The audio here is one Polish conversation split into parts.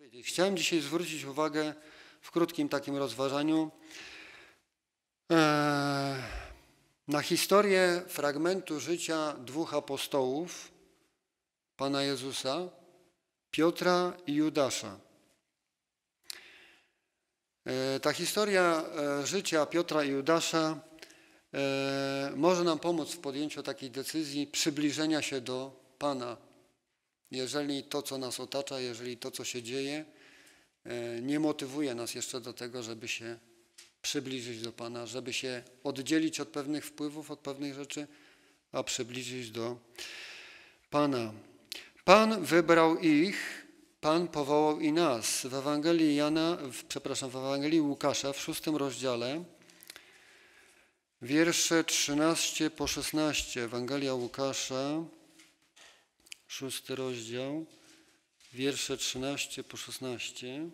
powiedzieć? Chciałem dzisiaj zwrócić uwagę w krótkim takim rozważaniu na historię fragmentu życia dwóch apostołów Pana Jezusa, Piotra i Judasza. Ta historia życia Piotra i Judasza może nam pomóc w podjęciu takiej decyzji przybliżenia się do Pana. Jeżeli to, co nas otacza, jeżeli to, co się dzieje, nie motywuje nas jeszcze do tego, żeby się przybliżyć do Pana, żeby się oddzielić od pewnych wpływów, od pewnych rzeczy, a przybliżyć do Pana. Pan wybrał ich, Pan powołał i nas. W Ewangelii Łukasza w 6 rozdziale, wiersze 13 po 16. Ewangelia Łukasza, 6 rozdział, wiersze 13 po 16.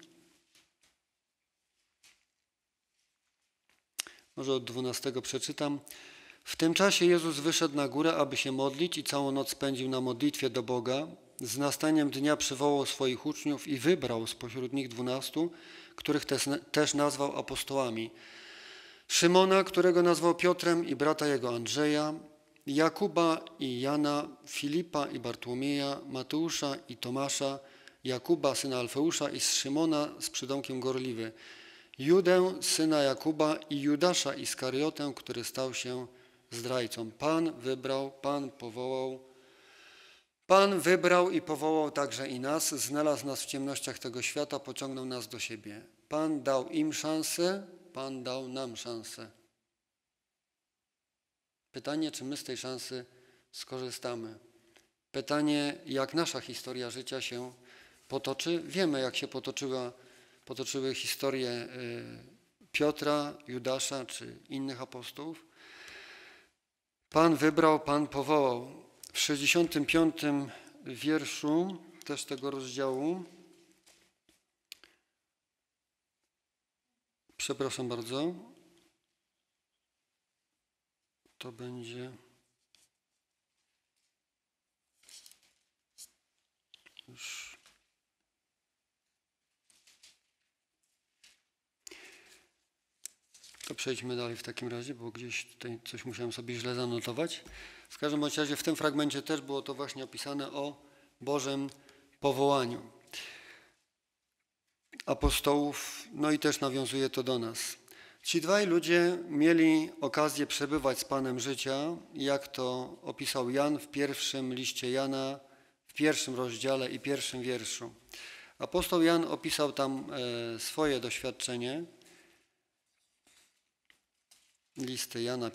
Może od 12 przeczytam. W tym czasie Jezus wyszedł na górę, aby się modlić i całą noc spędził na modlitwie do Boga. Z nastaniem dnia przywołał swoich uczniów i wybrał spośród nich 12, których też nazwał apostołami. Szymona, którego nazwał Piotrem, i brata jego Andrzeja, Jakuba i Jana, Filipa i Bartłomieja, Mateusza i Tomasza, Jakuba, syna Alfeusza, i z Szymona z przydomkiem Gorliwy, Judę, syna Jakuba, i Judasza Iskariotę, który stał się zdrajcą. Pan wybrał i powołał także i nas, znalazł nas w ciemnościach tego świata, pociągnął nas do siebie. Pan dał im szansę, Pan dał nam szansę. Pytanie, czy my z tej szansy skorzystamy? Pytanie, jak nasza historia życia się potoczy? Wiemy, jak się potoczyły historie Piotra, Judasza czy innych apostołów. Pan wybrał, Pan powołał. W 65 wierszu też tego rozdziału, przepraszam bardzo, to będzie już to przejdźmy dalej w takim razie, bo gdzieś tutaj coś musiałem sobie źle zanotować. W każdym razie w tym fragmencie też było to właśnie opisane o Bożym powołaniu apostołów, no i też nawiązuje to do nas. Ci dwaj ludzie mieli okazję przebywać z Panem życia, jak to opisał Jan w pierwszym liście Jana, w 1 rozdziale i 1 wierszu. Apostoł Jan opisał tam swoje doświadczenie. List Jana,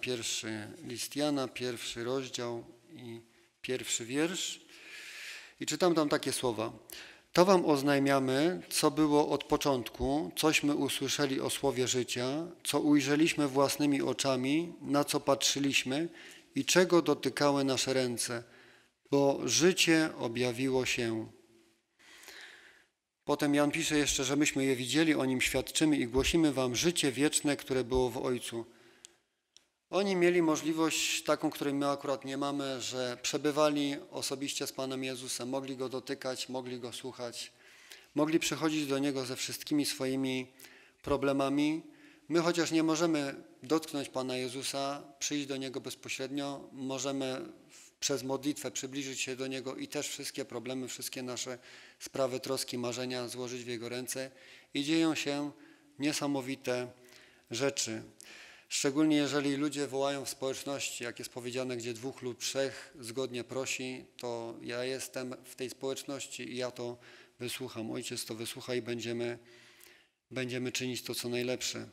1 rozdział i 1 wiersz. I czytam tam takie słowa. To wam oznajmiamy, co było od początku, cośmy usłyszeli o słowie życia, co ujrzeliśmy własnymi oczami, na co patrzyliśmy i czego dotykały nasze ręce, bo życie objawiło się. Potem Jan pisze jeszcze, że myśmy je widzieli, o nim świadczymy i głosimy wam życie wieczne, które było w Ojcu. Oni mieli możliwość taką, której my akurat nie mamy, że przebywali osobiście z Panem Jezusem, mogli Go dotykać, mogli Go słuchać, mogli przychodzić do Niego ze wszystkimi swoimi problemami. My chociaż nie możemy dotknąć Pana Jezusa, przyjść do Niego bezpośrednio, możemy przez modlitwę przybliżyć się do Niego i też wszystkie problemy, wszystkie nasze sprawy, troski, marzenia złożyć w Jego ręce i dzieją się niesamowite rzeczy. Szczególnie jeżeli ludzie wołają w społeczności, jak jest powiedziane, gdzie 2 lub 3 zgodnie prosi, to ja jestem w tej społeczności i ja to wysłucham. Ojciec to wysłucha i będziemy czynić to, co najlepsze.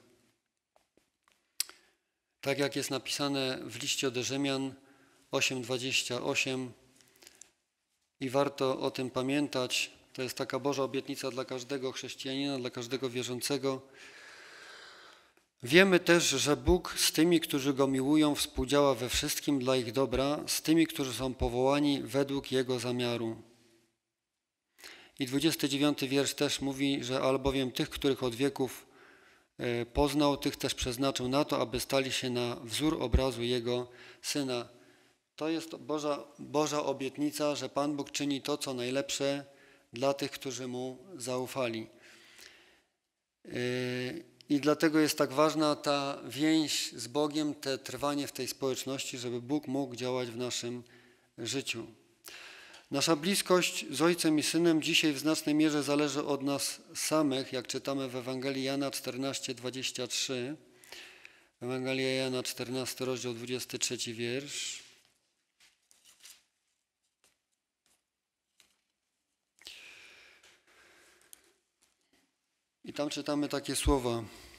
Tak jak jest napisane w liście do Rzymian 8:28 i warto o tym pamiętać, to jest taka Boża obietnica dla każdego chrześcijanina, dla każdego wierzącego. Wiemy też, że Bóg z tymi, którzy Go miłują, współdziała we wszystkim dla ich dobra, z tymi, którzy są powołani według Jego zamiaru. I 29 wiersz też mówi, że albowiem tych, których od wieków poznał, tych też przeznaczył na to, aby stali się na wzór obrazu Jego Syna. To jest Boża obietnica, że Pan Bóg czyni to, co najlepsze dla tych, którzy Mu zaufali. I dlatego jest tak ważna ta więź z Bogiem, te trwanie w tej społeczności, żeby Bóg mógł działać w naszym życiu. Nasza bliskość z Ojcem i Synem dzisiaj w znacznej mierze zależy od nas samych, jak czytamy w Ewangelii Jana 14:23. Ewangelia Jana 14, rozdział 23 wiersz. I tam czytamy takie słowa.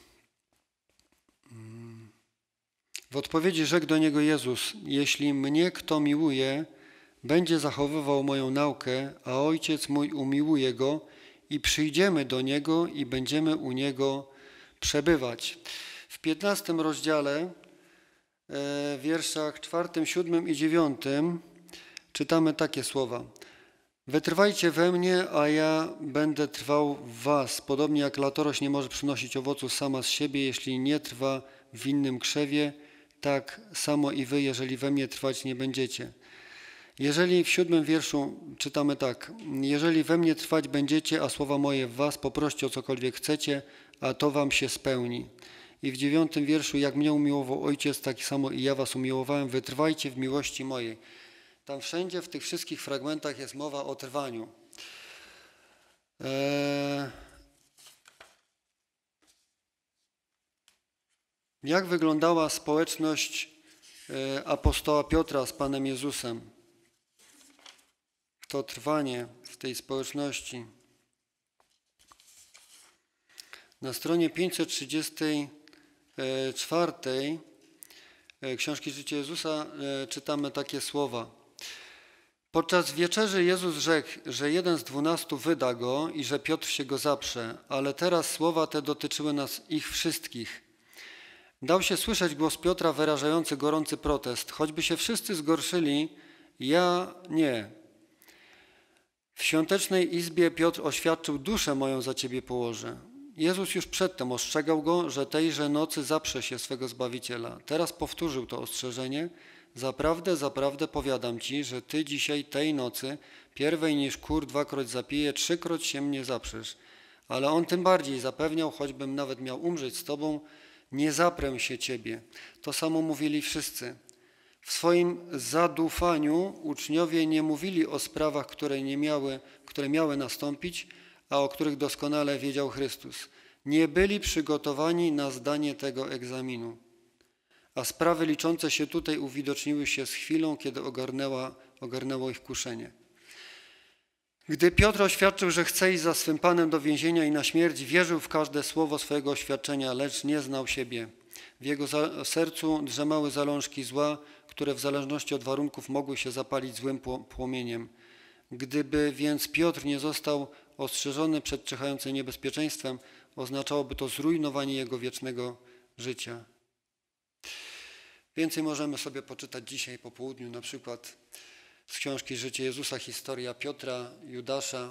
W odpowiedzi rzekł do niego Jezus: jeśli mnie kto miłuje, będzie zachowywał moją naukę, a Ojciec mój umiłuje go i przyjdziemy do niego i będziemy u niego przebywać. W 15 rozdziale, w wierszach 4, 7 i 9 czytamy takie słowa. Wytrwajcie we mnie, a ja będę trwał w was. Podobnie jak latorość nie może przynosić owocu sama z siebie, jeśli nie trwa w innym krzewie, tak samo i wy, jeżeli we mnie trwać nie będziecie. Jeżeli w 7 wierszu czytamy tak. Jeżeli we mnie trwać będziecie, a słowa moje w was, poproście o cokolwiek chcecie, a to wam się spełni. I w 9 wierszu, jak mnie umiłował Ojciec, tak samo i ja was umiłowałem, wytrwajcie w miłości mojej. Tam wszędzie w tych wszystkich fragmentach jest mowa o trwaniu. Jak wyglądała społeczność apostoła Piotra z Panem Jezusem? To trwanie w tej społeczności. Na stronie 534 Książki Życia Jezusa czytamy takie słowa. Podczas wieczerzy Jezus rzekł, że jeden z 12 wyda Go i że Piotr się Go zaprze, ale teraz słowa te dotyczyły nas ich wszystkich. Dał się słyszeć głos Piotra wyrażający gorący protest. Choćby się wszyscy zgorszyli, ja nie. W świątecznej izbie Piotr oświadczył, duszę moją za Ciebie położę. Jezus już przedtem ostrzegał go, że tejże nocy zaprze się swego Zbawiciela. Teraz powtórzył to ostrzeżenie. Zaprawdę, zaprawdę powiadam Ci, że Ty dzisiaj tej nocy, pierwej niż kur 2-kroć zapije, 3-kroć się mnie zaprzesz. Ale on tym bardziej zapewniał, choćbym nawet miał umrzeć z Tobą, nie zaprę się Ciebie. To samo mówili wszyscy. W swoim zadufaniu uczniowie nie mówili o sprawach, które miały nastąpić, a o których doskonale wiedział Chrystus. Nie byli przygotowani na zdanie tego egzaminu. A sprawy liczące się tutaj uwidoczniły się z chwilą, kiedy ogarnęło ich kuszenie. Gdy Piotr oświadczył, że chce iść za swym Panem do więzienia i na śmierć, wierzył w każde słowo swojego oświadczenia, lecz nie znał siebie. W jego sercu drzemały zalążki zła, które w zależności od warunków mogły się zapalić złym płomieniem. Gdyby więc Piotr nie został ostrzeżony przed czyhającym niebezpieczeństwem, oznaczałoby to zrujnowanie jego wiecznego życia. Więcej możemy sobie poczytać dzisiaj po południu, na przykład z książki Życie Jezusa, historia Piotra, Judasza.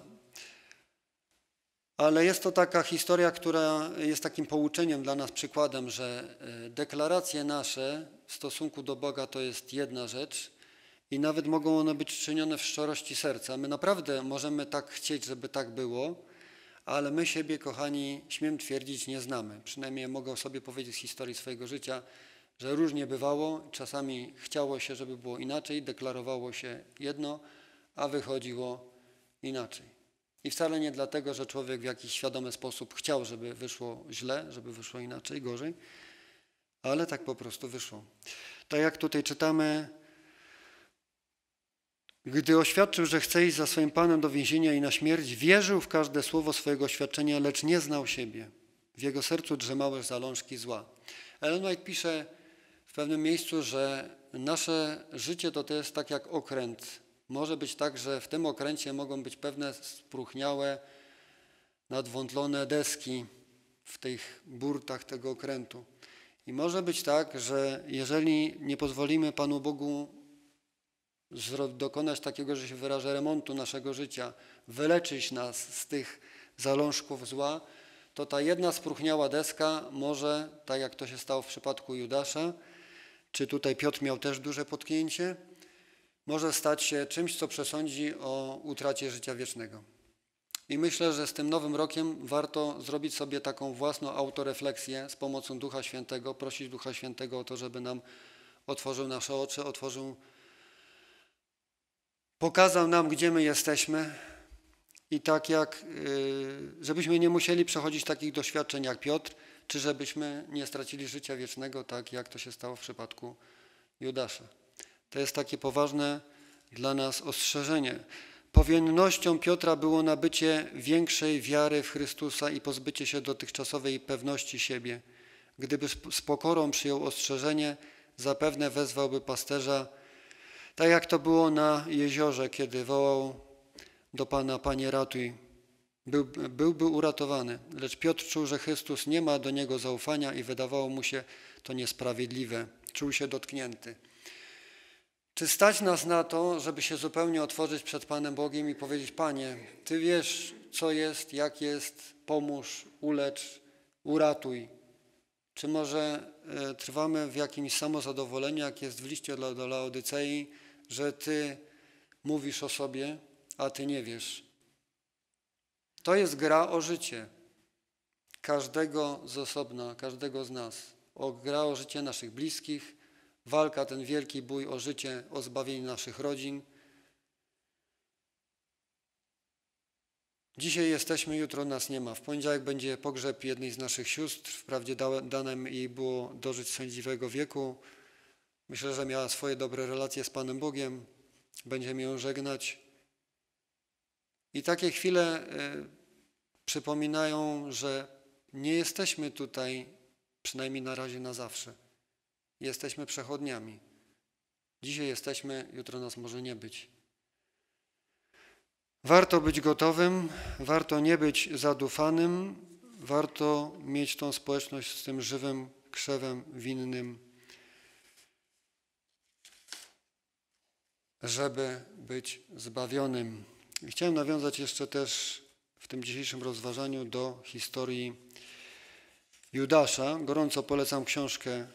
Ale jest to taka historia, która jest takim pouczeniem dla nas, przykładem, że deklaracje nasze w stosunku do Boga to jest jedna rzecz i nawet mogą one być czynione w szczerości serca. My naprawdę możemy tak chcieć, żeby tak było, ale my siebie, kochani, śmiem twierdzić, nie znamy. Przynajmniej mogę sobie powiedzieć z historii swojego życia, że różnie bywało. Czasami chciało się, żeby było inaczej, deklarowało się jedno, a wychodziło inaczej. I wcale nie dlatego, że człowiek w jakiś świadomy sposób chciał, żeby wyszło źle, żeby wyszło inaczej, gorzej, ale tak po prostu wyszło. Tak jak tutaj czytamy, gdy oświadczył, że chce iść za swoim Panem do więzienia i na śmierć, wierzył w każde słowo swojego oświadczenia, lecz nie znał siebie. W jego sercu drzemały zalążki zła. Ellen White pisze w pewnym miejscu, że nasze życie to jest tak jak okręt. Może być tak, że w tym okręcie mogą być pewne spróchniałe, nadwątlone deski w tych burtach tego okrętu. I może być tak, że jeżeli nie pozwolimy Panu Bogu dokonać takiego, że się wyrażę, remontu naszego życia, wyleczyć nas z tych zalążków zła, to ta jedna spróchniała deska może, tak jak to się stało w przypadku Judasza, czy tutaj Piotr miał też duże potknięcie, może stać się czymś, co przesądzi o utracie życia wiecznego. I myślę, że z tym nowym rokiem warto zrobić sobie taką własną autorefleksję z pomocą Ducha Świętego, prosić Ducha Świętego o to, żeby nam otworzył nasze oczy, pokazał nam, gdzie my jesteśmy i tak jak, żebyśmy nie musieli przechodzić takich doświadczeń jak Piotr, czy żebyśmy nie stracili życia wiecznego, tak jak to się stało w przypadku Judasza. To jest takie poważne dla nas ostrzeżenie. Powinnością Piotra było nabycie większej wiary w Chrystusa i pozbycie się dotychczasowej pewności siebie. Gdyby z pokorą przyjął ostrzeżenie, zapewne wezwałby pasterza, tak jak to było na jeziorze, kiedy wołał do Pana: Panie, ratuj. Byłby uratowany, lecz Piotr czuł, że Chrystus nie ma do niego zaufania i wydawało mu się to niesprawiedliwe. Czuł się dotknięty. Czy stać nas na to, żeby się zupełnie otworzyć przed Panem Bogiem i powiedzieć: Panie, Ty wiesz, co jest, jak jest, pomóż, ulecz, uratuj. Czy może trwamy w jakimś samozadowoleniu, jak jest w liście do Laodycei, że Ty mówisz o sobie, a Ty nie wiesz? To jest gra o życie każdego z osobna, każdego z nas. Gra o życie naszych bliskich, walka, ten wielki bój o życie, o zbawienie naszych rodzin. Dzisiaj jesteśmy, jutro nas nie ma. W poniedziałek będzie pogrzeb jednej z naszych sióstr. Wprawdzie dane jej było dożyć sędziwego wieku. Myślę, że miała swoje dobre relacje z Panem Bogiem. Będziemy ją żegnać. I takie chwile przypominają, że nie jesteśmy tutaj, przynajmniej na razie, na zawsze. Jesteśmy przechodniami. Dzisiaj jesteśmy, jutro nas może nie być. Warto być gotowym, warto nie być zadufanym, warto mieć tą społeczność z tym żywym krzewem winnym, żeby być zbawionym. I chciałem nawiązać jeszcze też w tym dzisiejszym rozważaniu do historii Judasza. Gorąco polecam książkę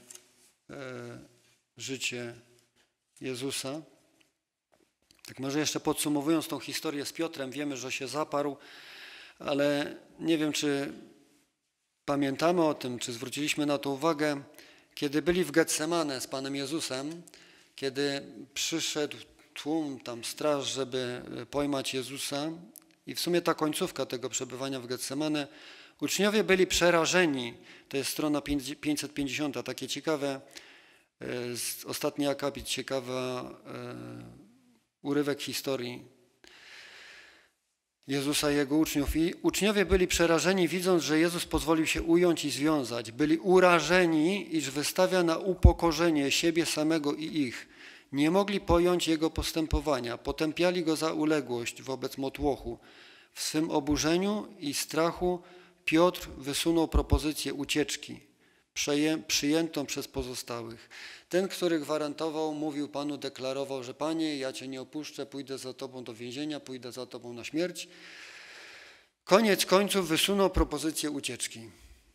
Życie Jezusa. Tak może jeszcze podsumowując tą historię z Piotrem, wiemy, że się zaparł, ale nie wiem, czy pamiętamy o tym, czy zwróciliśmy na to uwagę, kiedy byli w Getsemane z Panem Jezusem, kiedy przyszedł tłum, tam straż, żeby pojmać Jezusa i w sumie ta końcówka tego przebywania w Getsemane, uczniowie byli przerażeni. To jest strona 550, takie ciekawe, ostatni akapit, ciekawa urywek historii Jezusa i Jego uczniów. I uczniowie byli przerażeni, widząc, że Jezus pozwolił się ująć i związać. Byli urażeni, iż wystawia na upokorzenie siebie samego i ich. Nie mogli pojąć Jego postępowania. Potępiali Go za uległość wobec motłochu. W swym oburzeniu i strachu Piotr wysunął propozycję ucieczki, przyjętą przez pozostałych. Ten, który gwarantował, mówił Panu, deklarował, że Panie, ja Cię nie opuszczę, pójdę za Tobą do więzienia, pójdę za Tobą na śmierć. Koniec końców wysunął propozycję ucieczki.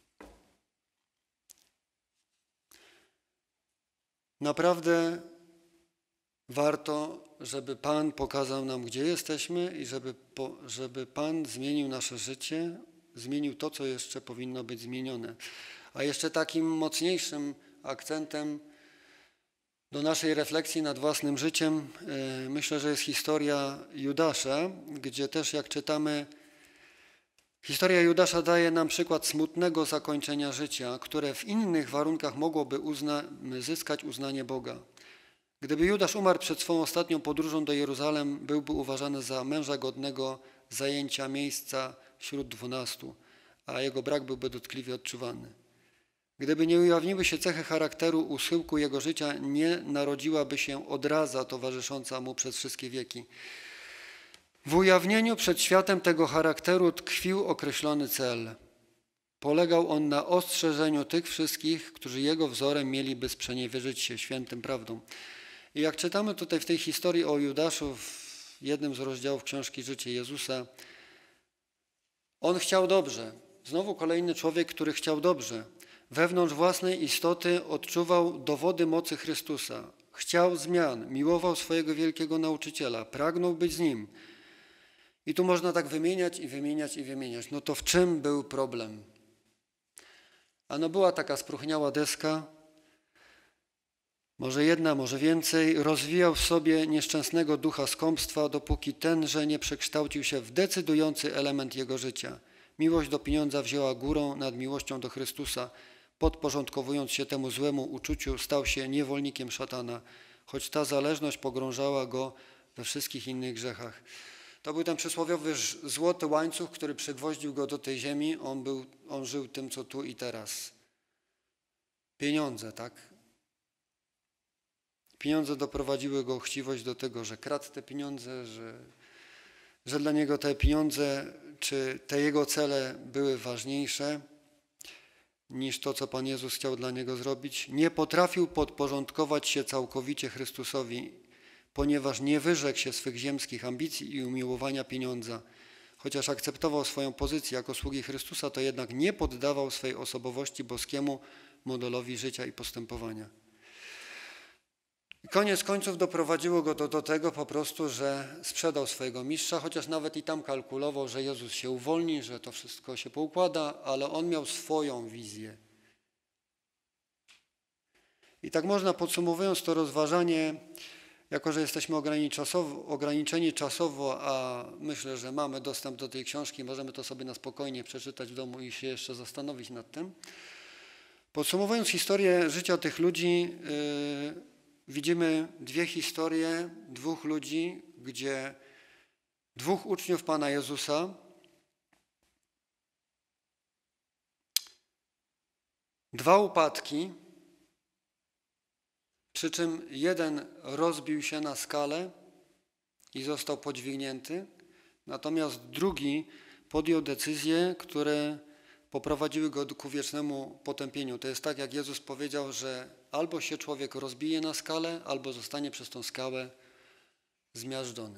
Naprawdę warto, żeby Pan pokazał nam, gdzie jesteśmy i żeby Pan zmienił nasze życie, zmienił to, co jeszcze powinno być zmienione. A jeszcze takim mocniejszym akcentem do naszej refleksji nad własnym życiem myślę, że jest historia Judasza, gdzie też jak czytamy, historia Judasza daje nam przykład smutnego zakończenia życia, które w innych warunkach mogłoby zyskać uznanie Boga. Gdyby Judasz umarł przed swą ostatnią podróżą do Jeruzalem, byłby uważany za męża godnego zajęcia miejsca wśród 12, a jego brak byłby dotkliwie odczuwany. Gdyby nie ujawniły się cechy charakteru u schyłku jego życia, nie narodziłaby się odraza towarzysząca mu przez wszystkie wieki. W ujawnieniu przed światem tego charakteru tkwił określony cel. Polegał on na ostrzeżeniu tych wszystkich, którzy jego wzorem mieliby sprzeniewierzyć się świętym prawdom. I jak czytamy tutaj w tej historii o Judaszu, w jednym z rozdziałów książki Życie Jezusa, on chciał dobrze. Znowu kolejny człowiek, który chciał dobrze. Wewnątrz własnej istoty odczuwał dowody mocy Chrystusa. Chciał zmian, miłował swojego wielkiego nauczyciela, pragnął być z Nim. I tu można tak wymieniać i wymieniać i wymieniać. No to w czym był problem? Ano była taka spróchniała deska, może jedna, może więcej, rozwijał w sobie nieszczęsnego ducha skąpstwa, dopóki tenże nie przekształcił się w decydujący element jego życia. Miłość do pieniądza wzięła górę nad miłością do Chrystusa. Podporządkowując się temu złemu uczuciu, stał się niewolnikiem szatana, choć ta zależność pogrążała go we wszystkich innych grzechach. To był ten przysłowiowy złoty łańcuch, który przygwoździł go do tej ziemi. On żył tym, co tu i teraz. Pieniądze, tak? Pieniądze doprowadziły go chciwość do tego, że kradł te pieniądze, że dla niego te pieniądze czy te jego cele były ważniejsze niż to, co Pan Jezus chciał dla niego zrobić. Nie potrafił podporządkować się całkowicie Chrystusowi, ponieważ nie wyrzekł się swych ziemskich ambicji i umiłowania pieniądza. Chociaż akceptował swoją pozycję jako sługi Chrystusa, to jednak nie poddawał swej osobowości boskiemu modelowi życia i postępowania. I koniec końców doprowadziło go do tego po prostu, że sprzedał swojego mistrza, chociaż nawet i tam kalkulował, że Jezus się uwolni, że to wszystko się poukłada, ale on miał swoją wizję. I tak można, podsumowując to rozważanie, jako że jesteśmy ograniczeni czasowo, a myślę, że mamy dostęp do tej książki, możemy to sobie na spokojnie przeczytać w domu i się jeszcze zastanowić nad tym. Podsumowując historię życia tych ludzi, widzimy dwie historie dwóch ludzi, gdzie dwóch uczniów Pana Jezusa dwa upadki, przy czym jeden rozbił się na skale i został podźwignięty, natomiast drugi podjął decyzje, które poprowadziły go ku wiecznemu potępieniu. To jest tak, jak Jezus powiedział, że albo się człowiek rozbije na skale, albo zostanie przez tą skałę zmiażdżony.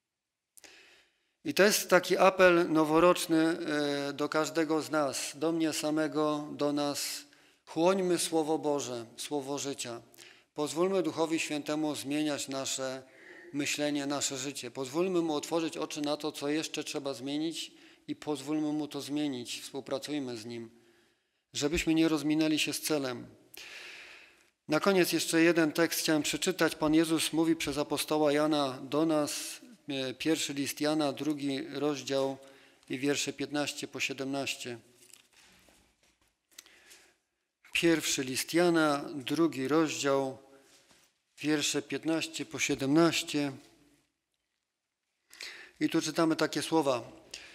I to jest taki apel noworoczny do każdego z nas, do mnie samego, do nas. Chłońmy Słowo Boże, Słowo życia. Pozwólmy Duchowi Świętemu zmieniać nasze myślenie, nasze życie. Pozwólmy Mu otworzyć oczy na to, co jeszcze trzeba zmienić i pozwólmy Mu to zmienić. Współpracujmy z Nim, żebyśmy nie rozminęli się z celem. Na koniec jeszcze jeden tekst chciałem przeczytać. Pan Jezus mówi przez apostoła Jana do nas, pierwszy list Jana, 2 rozdział i wiersze 15 po 17. Pierwszy list Jana, 2 rozdział, wiersze 15 po 17. I tu czytamy takie słowa.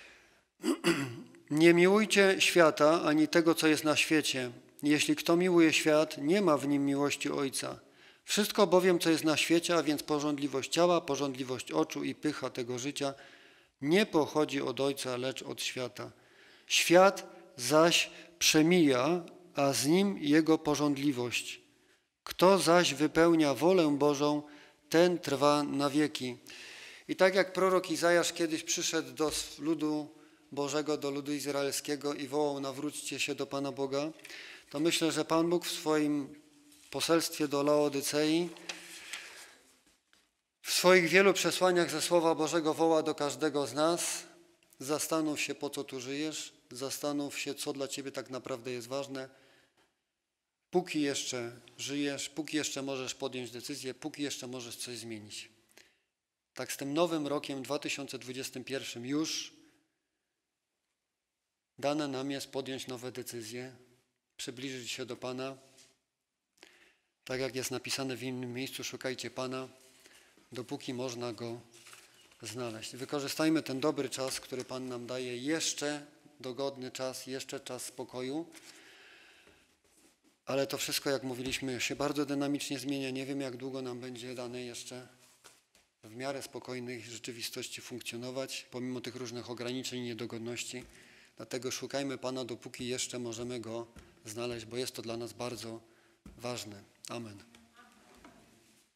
Nie miłujcie świata, ani tego, co jest na świecie. Jeśli kto miłuje świat, nie ma w nim miłości Ojca. Wszystko bowiem, co jest na świecie, a więc pożądliwość ciała, pożądliwość oczu i pycha tego życia, nie pochodzi od Ojca, lecz od świata. Świat zaś przemija, a z nim jego pożądliwość. Kto zaś wypełnia wolę Bożą, ten trwa na wieki. I tak jak prorok Izajasz kiedyś przyszedł do ludu Bożego, do ludu izraelskiego i wołał: nawróćcie się do Pana Boga, to myślę, że Pan Bóg w swoim poselstwie do Laodycei, w swoich wielu przesłaniach ze Słowa Bożego woła do każdego z nas: zastanów się, po co tu żyjesz, zastanów się, co dla Ciebie tak naprawdę jest ważne. Póki jeszcze żyjesz, póki jeszcze możesz podjąć decyzję, póki jeszcze możesz coś zmienić. Tak z tym nowym rokiem 2021 już dane nam jest podjąć nowe decyzje, przybliżyć się do Pana. Tak jak jest napisane w innym miejscu, szukajcie Pana, dopóki można Go znaleźć. Wykorzystajmy ten dobry czas, który Pan nam daje, jeszcze dogodny czas, jeszcze czas spokoju. Ale to wszystko, jak mówiliśmy, się bardzo dynamicznie zmienia. Nie wiem, jak długo nam będzie dane jeszcze w miarę spokojnej rzeczywistości funkcjonować, pomimo tych różnych ograniczeń i niedogodności. Dlatego szukajmy Pana, dopóki jeszcze możemy Go znaleźć, bo jest to dla nas bardzo ważne. Amen.